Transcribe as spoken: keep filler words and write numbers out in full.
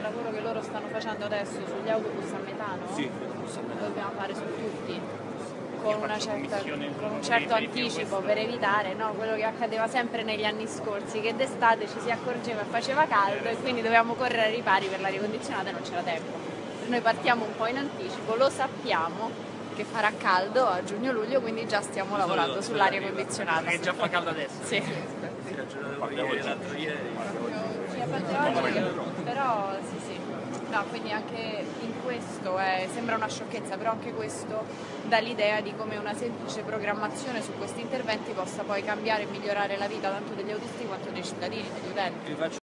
lavoro che loro stanno facendo adesso sugli autobus a metano, sì, lo dobbiamo fare su tutti, con, una certa, con un certo anticipo per evitare, no, quello che accadeva sempre negli anni scorsi, che d'estate ci si accorgeva e faceva caldo e quindi dovevamo correre ai ripari per l'aria condizionata e non c'era tempo. Noi partiamo un po' in anticipo, lo sappiamo che farà caldo a giugno-luglio, quindi già stiamo lavorando sull'aria condizionata. Perché già fa caldo adesso. Sì. Sì, ragionavo ieri, l'altro ieri. Sì, a parte oggi, però sì sì. No, quindi anche in questo è, sembra una sciocchezza, però anche questo dà l'idea di come una semplice programmazione su questi interventi possa poi cambiare e migliorare la vita tanto degli autisti quanto dei cittadini, degli utenti.